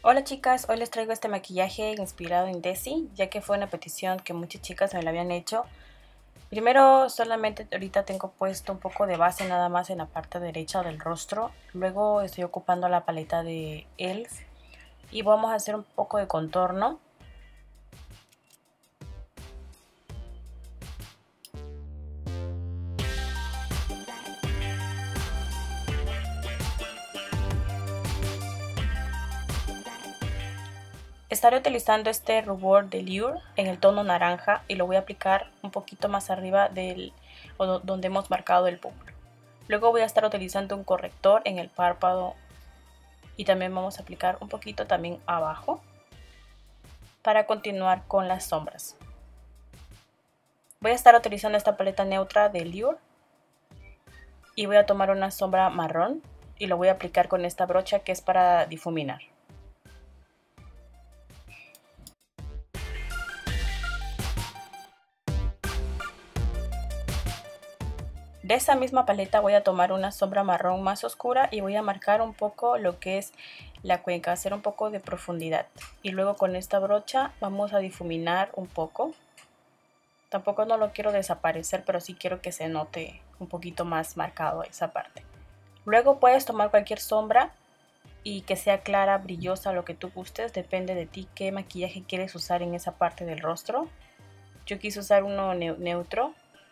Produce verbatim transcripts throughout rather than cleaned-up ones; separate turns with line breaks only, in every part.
Hola chicas, hoy les traigo este maquillaje inspirado en Desi, ya que fue una petición que muchas chicas me lo habían hecho. Primero solamente ahorita tengo puesto un poco de base nada más en la parte derecha del rostro. Luego estoy ocupando la paleta de e l f y vamos a hacer un poco de contorno. Estaré utilizando este rubor de Lure en el tono naranja y lo voy a aplicar un poquito más arriba del o donde hemos marcado el pómulo. Luego voy a estar utilizando un corrector en el párpado y también vamos a aplicar un poquito también abajo para continuar con las sombras. Voy a estar utilizando esta paleta neutra de Lure y voy a tomar una sombra marrón y lo voy a aplicar con esta brocha que es para difuminar. De esa misma paleta voy a tomar una sombra marrón más oscura y voy a marcar un poco lo que es la cuenca, hacer un poco de profundidad. Y luego con esta brocha vamos a difuminar un poco. Tampoco no lo quiero desaparecer, pero sí quiero que se note un poquito más marcado esa parte. Luego puedes tomar cualquier sombra y que sea clara, brillosa, lo que tú gustes. Depende de ti qué maquillaje quieres usar en esa parte del rostro. Yo quise usar uno neutro.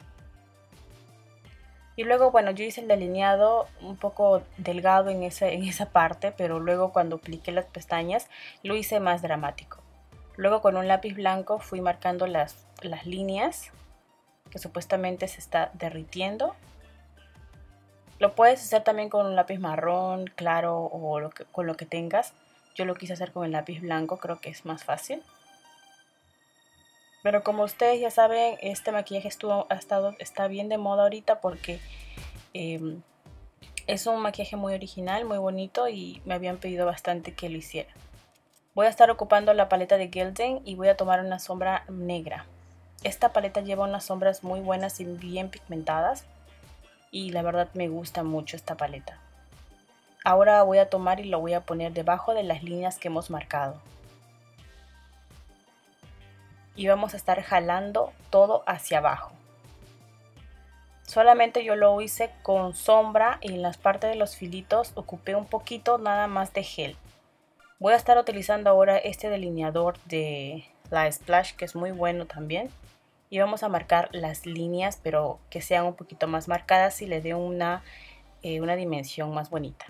Y luego, bueno, yo hice el delineado un poco delgado en, ese, en esa parte, pero luego cuando apliqué las pestañas lo hice más dramático. Luego con un lápiz blanco fui marcando las, las líneas que supuestamente se está derritiendo. Lo puedes hacer también con un lápiz marrón, claro, o lo que, con lo que tengas. Yo lo quise hacer con el lápiz blanco, creo que es más fácil. Pero como ustedes ya saben, este maquillaje estuvo, ha estado, está bien de moda ahorita porque eh, es un maquillaje muy original, muy bonito y me habían pedido bastante que lo hiciera. Voy a estar ocupando la paleta de Gildan y voy a tomar una sombra negra. Esta paleta lleva unas sombras muy buenas y bien pigmentadas y la verdad me gusta mucho esta paleta. Ahora voy a tomar y lo voy a poner debajo de las líneas que hemos marcado. Y vamos a estar jalando todo hacia abajo. Solamente yo lo hice con sombra y en las partes de los filitos ocupé un poquito nada más de gel. Voy a estar utilizando ahora este delineador de la Splash, que es muy bueno también. Y vamos a marcar las líneas, pero que sean un poquito más marcadas y le dé una, eh, una dimensión más bonita.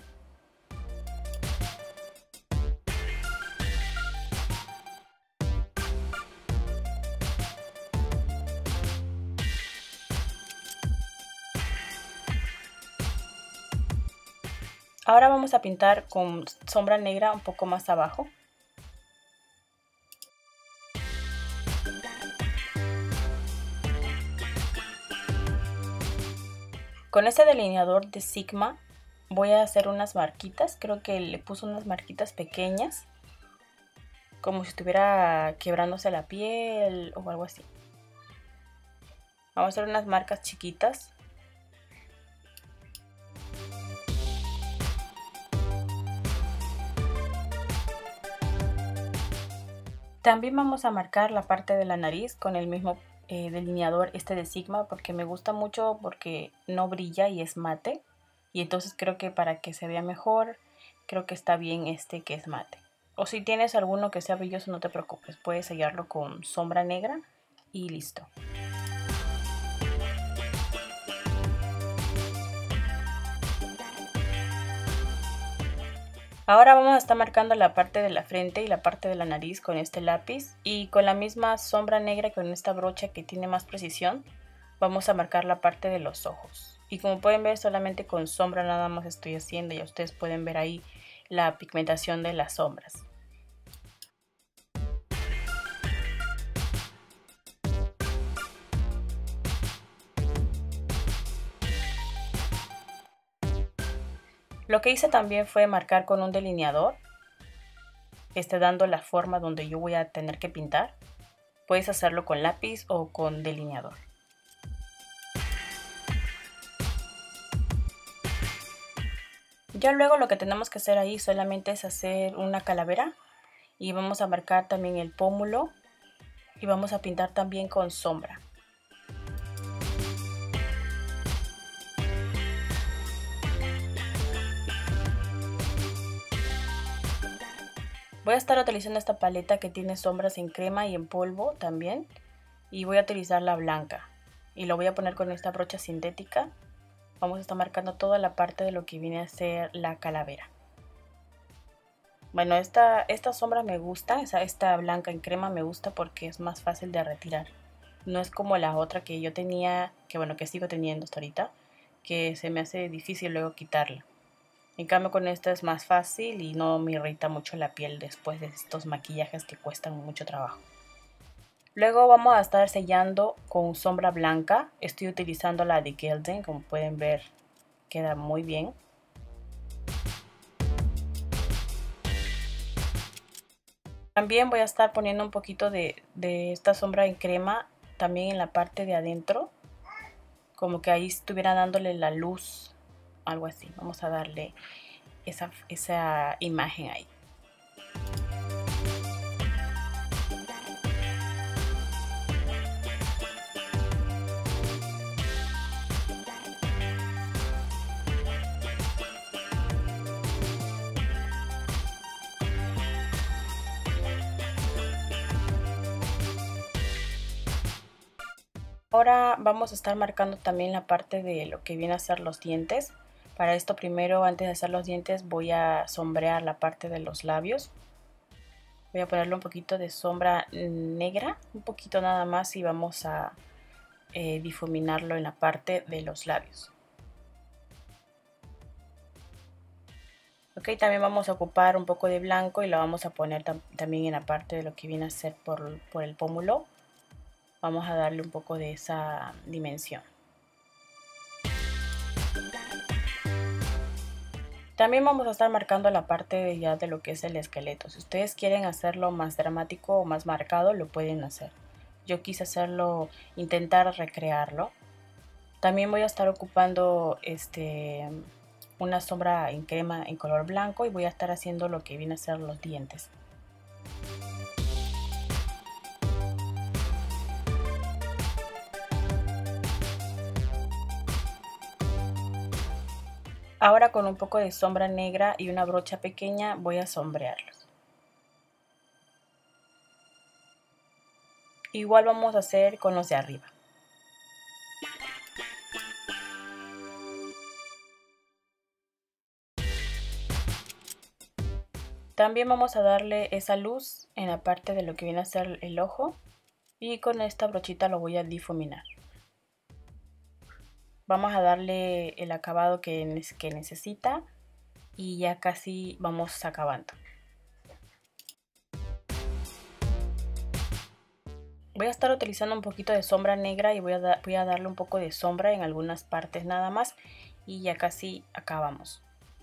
Ahora vamos a pintar con sombra negra un poco más abajo. Con este delineador de Sigma voy a hacer unas marquitas. Creo que le puse unas marquitas pequeñas, como si estuviera quebrándose la piel o algo así. Vamos a hacer unas marcas chiquitas. También vamos a marcar la parte de la nariz con el mismo eh, delineador este de Sigma, porque me gusta mucho porque no brilla y es mate. Y entonces creo que para que se vea mejor, creo que está bien este que es mate. O si tienes alguno que sea brilloso, no te preocupes, puedes sellarlo con sombra negra y listo. Ahora vamos a estar marcando la parte de la frente y la parte de la nariz con este lápiz y con la misma sombra negra con esta brocha que tiene más precisión vamos a marcar la parte de los ojos. Y como pueden ver, solamente con sombra nada más estoy haciendo y ustedes pueden ver ahí la pigmentación de las sombras. Lo que hice también fue marcar con un delineador, este dando la forma donde yo voy a tener que pintar. Puedes hacerlo con lápiz o con delineador. Ya luego lo que tenemos que hacer ahí solamente es hacer una calavera Y vamos a marcar también el pómulo y vamos a pintar también con sombra. Voy a estar utilizando esta paleta que tiene sombras en crema y en polvo también. Y voy a utilizar la blanca. Y lo voy a poner con esta brocha sintética. Vamos a estar marcando toda la parte de lo que viene a ser la calavera. Bueno, esta, esta sombra me gusta, esa, esta blanca en crema me gusta porque es más fácil de retirar. No es como la otra que yo tenía, que bueno, que sigo teniendo hasta ahorita, que se me hace difícil luego quitarla. En cambio con esta es más fácil y no me irrita mucho la piel después de estos maquillajes que cuestan mucho trabajo. Luego vamos a estar sellando con sombra blanca. Estoy utilizando la de Gildan, como pueden ver queda muy bien. También voy a estar poniendo un poquito de, de esta sombra en crema también en la parte de adentro. Como que ahí estuviera dándole la luz, algo así. Vamos a darle esa, esa imagen ahí. Ahora vamos a estar marcando también la parte de lo que viene a ser los dientes. Para esto primero, antes de hacer los dientes, voy a sombrear la parte de los labios. Voy a ponerle un poquito de sombra negra, un poquito nada más, y vamos a eh, difuminarlo en la parte de los labios. Ok, también vamos a ocupar un poco de blanco y lo vamos a poner tam también en la parte de lo que viene a ser por, por el pómulo. Vamos a darle un poco de esa dimensión. También vamos a estar marcando la parte de ya de lo que es el esqueleto. Si ustedes quieren hacerlo más dramático o más marcado, lo pueden hacer. Yo quise hacerlo, intentar recrearlo. También voy a estar ocupando este, una sombra en crema en color blanco y voy a estar haciendo lo que viene a ser los dientes. Ahora con un poco de sombra negra y una brocha pequeña voy a sombrearlos. Igual vamos a hacer con los de arriba. También vamos a darle esa luz en la parte de lo que viene a ser el ojo y con esta brochita lo voy a difuminar. Vamos a darle el acabado que, que necesita y ya casi vamos acabando. Voy a estar utilizando un poquito de sombra negra y voy a, da, voy a darle un poco de sombra en algunas partes nada más y ya casi acabamos.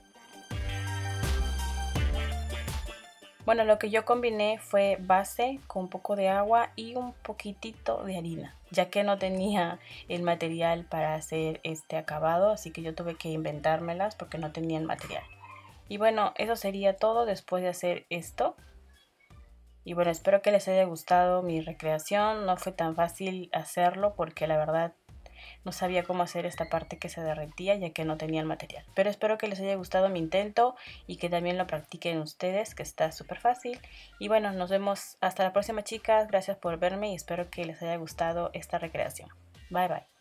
Bueno, lo que yo combiné fue base con un poco de agua y un poquitito de harina, ya que no tenía el material para hacer este acabado, así que yo tuve que inventármelas porque no tenía el material. Y bueno, eso sería todo después de hacer esto. Y bueno, espero que les haya gustado mi recreación. No fue tan fácil hacerlo porque la verdad no sabía cómo hacer esta parte que se derretía ya que no tenía el material. Pero espero que les haya gustado mi intento y que también lo practiquen ustedes, que está súper fácil. Y bueno, nos vemos hasta la próxima, chicas. Gracias por verme y espero que les haya gustado esta recreación. Bye bye.